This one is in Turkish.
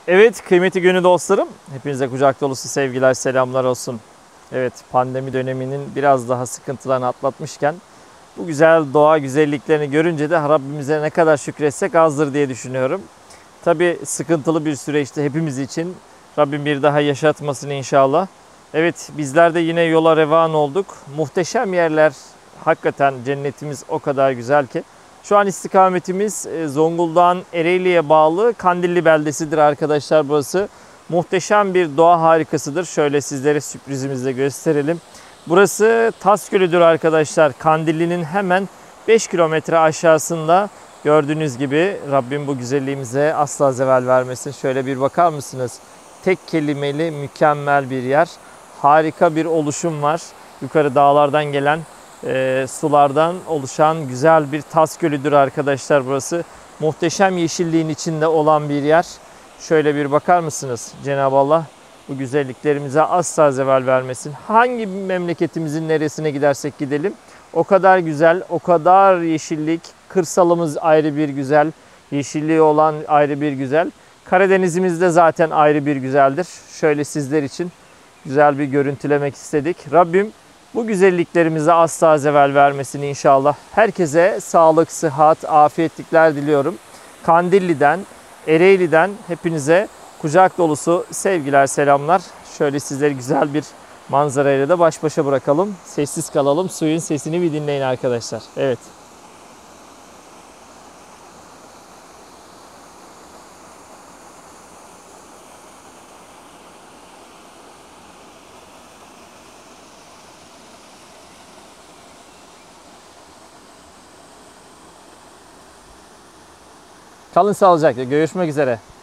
Evet kıymetli gönül dostlarım, hepinize kucak dolusu sevgiler, selamlar olsun. Evet, pandemi döneminin biraz daha sıkıntılarını atlatmışken bu güzel doğa güzelliklerini görünce de Rabbimize ne kadar şükretsek azdır diye düşünüyorum. Tabi sıkıntılı bir süreçti hepimiz için. Rabbim bir daha yaşatmasın inşallah. Evet, bizler de yine yola revan olduk. Muhteşem yerler, hakikaten cennetimiz o kadar güzel ki. Şu an istikametimiz Zonguldak'ın Ereğli'ye bağlı Kandilli beldesidir arkadaşlar burası. Muhteşem bir doğa harikasıdır. Şöyle sizlere sürprizimizle gösterelim. Burası Tas Gölü'dür arkadaşlar. Kandilli'nin hemen 5 kilometre aşağısında. Gördüğünüz gibi Rabbim bu güzelliğimize asla zeval vermesin. Şöyle bir bakar mısınız? Tek kelimeli mükemmel bir yer. Harika bir oluşum var. Yukarı dağlardan gelen sulardan oluşan güzel bir Tas Gölü'dür arkadaşlar burası. Muhteşem yeşilliğin içinde olan bir yer. Şöyle bir bakar mısınız? Cenab-ı Allah bu güzelliklerimize asla zeval vermesin. Hangi memleketimizin neresine gidersek gidelim o kadar güzel, o kadar yeşillik. Kırsalımız ayrı bir güzel, yeşilliği olan ayrı bir güzel. Karadenizimiz de zaten ayrı bir güzeldir. Şöyle sizler için güzel bir görüntülemek istedik. Rabbim bu güzelliklerimize asla zeval vermesin inşallah. Herkese sağlık, sıhhat, afiyetlikler diliyorum. Kandilli'den, Ereğli'den hepinize kucak dolusu sevgiler, selamlar. Şöyle sizleri güzel bir manzarayla da baş başa bırakalım. Sessiz kalalım. Suyun sesini bir dinleyin arkadaşlar. Evet. Kalın sağlıcakla. Görüşmek üzere.